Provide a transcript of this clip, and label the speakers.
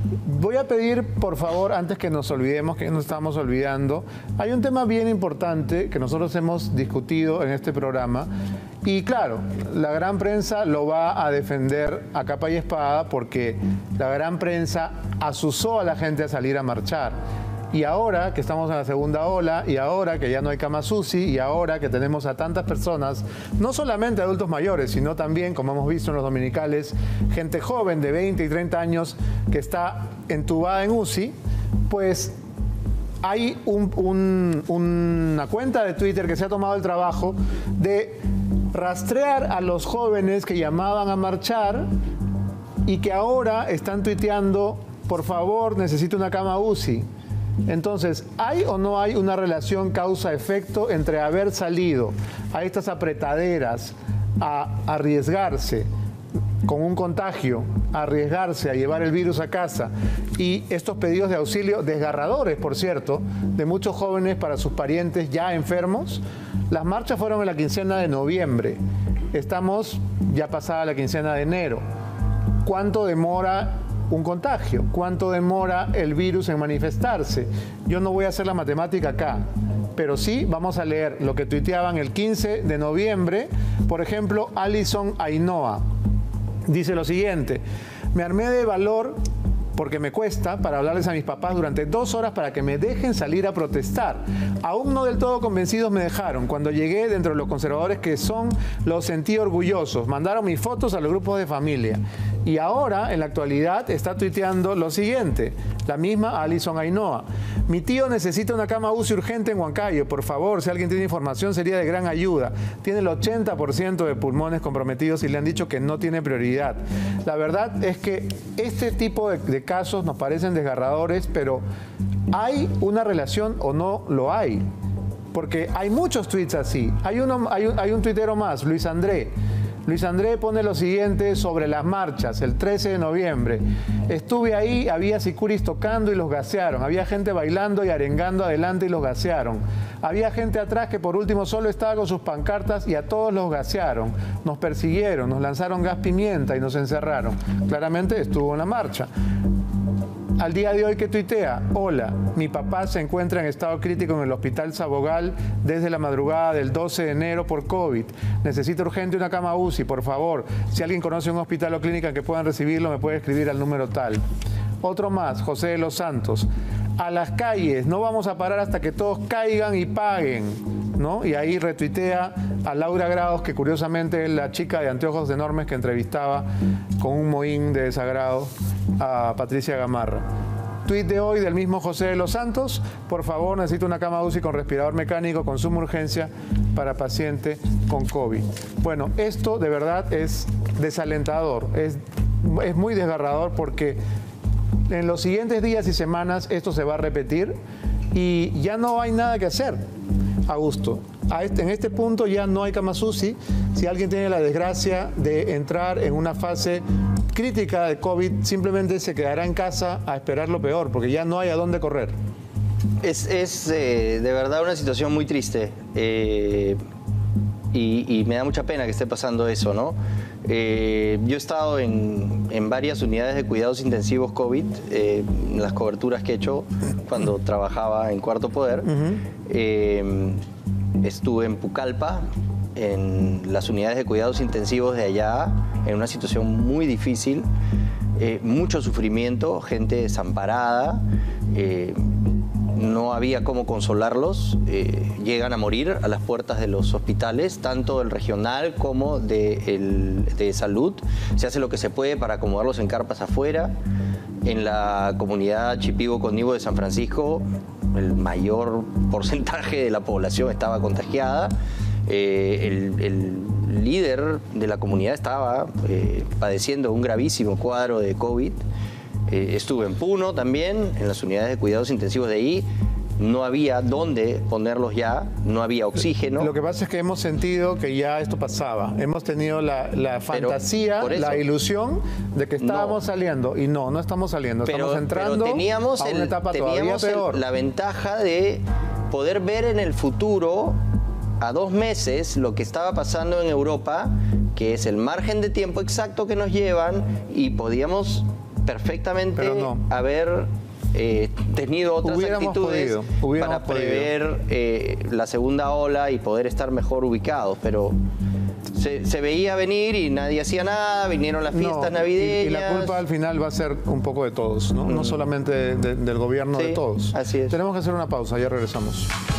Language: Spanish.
Speaker 1: Voy a pedir, por favor, antes que nos olvidemos, que nos estamos olvidando, hay un tema bien importante que nosotros hemos discutido en este programa y claro, la gran prensa lo va a defender a capa y espada porque la gran prensa asusó a la gente a salir a marchar. Y ahora que estamos en la segunda ola, y ahora que ya no hay camas UCI, y ahora que tenemos a tantas personas, no solamente adultos mayores, sino también, como hemos visto en los dominicales, gente joven de 20 y 30 años que está entubada en UCI, pues hay una cuenta de Twitter que se ha tomado el trabajo de rastrear a los jóvenes que llamaban a marchar y que ahora están tuiteando, por favor, necesito una cama UCI. Entonces, ¿hay o no hay una relación causa-efecto entre haber salido a estas apretaderas a arriesgarse con un contagio, a arriesgarse a llevar el virus a casa y estos pedidos de auxilio desgarradores, por cierto, de muchos jóvenes para sus parientes ya enfermos? Las marchas fueron en la quincena de noviembre. Estamos ya pasada la quincena de enero. ¿Cuánto demora un contagio? ¿Cuánto demora el virus en manifestarse? Yo no voy a hacer la matemática acá, pero sí vamos a leer lo que tuiteaban el 15 de noviembre. Por ejemplo, Alison Ainhoa dice lo siguiente: me armé de valor porque me cuesta para hablarles a mis papás durante 2 horas para que me dejen salir a protestar. Aún no del todo convencidos me dejaron. Cuando llegué, dentro de los conservadores que son, los sentí orgullosos. Mandaron mis fotos a los grupos de familia. Y ahora, en la actualidad, está tuiteando lo siguiente, la misma Alison Ainhoa: mi tío necesita una cama UCI urgente en Huancayo. Por favor, si alguien tiene información, sería de gran ayuda. Tiene el 80% de pulmones comprometidos y le han dicho que no tiene prioridad. La verdad es que este tipo de casos nos parecen desgarradores, pero ¿hay una relación o no lo hay? Porque hay muchos tweets así. Hay un tuitero más, Luis André. Luis André pone lo siguiente sobre las marchas, el 13 de noviembre. Estuve ahí, había sicuris tocando y los gasearon. Había gente bailando y arengando adelante y los gasearon. Había gente atrás que por último solo estaba con sus pancartas y a todos los gasearon. Nos persiguieron, nos lanzaron gas pimienta y nos encerraron. Claramente estuvo en la marcha. Al día de hoy, ¿qué tuitea? Hola, mi papá se encuentra en estado crítico en el Hospital Sabogal desde la madrugada del 12 de enero por COVID. Necesito urgente una cama UCI, por favor. Si alguien conoce un hospital o clínica en que puedan recibirlo, me puede escribir al número tal. Otro más, José de los Santos. A las calles, no vamos a parar hasta que todos caigan y paguen, ¿no? Y ahí retuitea a Laura Grados, que curiosamente es la chica de anteojos enormes que entrevistaba con un mohín de desagrado a Patricia Gamarra. Tuit de hoy del mismo José de los Santos: por favor, necesito una cama UCI con respirador mecánico con suma urgencia para paciente con COVID. Bueno, esto de verdad es desalentador, es muy desgarrador porque en los siguientes días y semanas esto se va a repetir y ya no hay nada que hacer, Augusto. En este punto ya no hay camas UCI. Si alguien tiene la desgracia de entrar en una fase crítica de COVID, simplemente se quedará en casa a esperar lo peor, porque ya no hay a dónde correr.
Speaker 2: Es de verdad una situación muy triste y me da mucha pena que esté pasando eso, ¿no? Yo he estado en varias unidades de cuidados intensivos COVID, en las coberturas que he hecho cuando trabajaba en Cuarto Poder. Estuve en Pucallpa, en las unidades de cuidados intensivos de allá, en una situación muy difícil, mucho sufrimiento, gente desamparada, no había cómo consolarlos, llegan a morir a las puertas de los hospitales, tanto el regional como de salud. Se hace lo que se puede para acomodarlos en carpas afuera. En la comunidad Chipibo-Conibo de San Francisco, el mayor porcentaje de la población estaba contagiada. El líder de la comunidad estaba padeciendo un gravísimo cuadro de COVID. Estuve en Puno también, en las unidades de cuidados intensivos de ahí. No había dónde ponerlos ya, no había oxígeno.
Speaker 1: Lo que pasa es que hemos sentido que ya esto pasaba. Hemos tenido la fantasía, la ilusión de que estábamos saliendo. Y no estamos saliendo. Estamos entrando a una etapa todavía peor.
Speaker 2: La ventaja de poder ver en el futuro, a 2 meses, lo que estaba pasando en Europa, que es el margen de tiempo exacto que nos llevan, y podíamos perfectamente
Speaker 1: Pero no.
Speaker 2: haber tenido otras
Speaker 1: Hubiéramos
Speaker 2: actitudes
Speaker 1: podido,
Speaker 2: para prever la segunda ola y poder estar mejor ubicados, pero se veía venir y nadie hacía nada, vinieron las fiestas navideñas.
Speaker 1: Y la culpa al final va a ser un poco de todos, ¿no? No solamente del gobierno,
Speaker 2: Sí,
Speaker 1: de todos.
Speaker 2: así es.
Speaker 1: Tenemos que hacer una pausa, ya regresamos.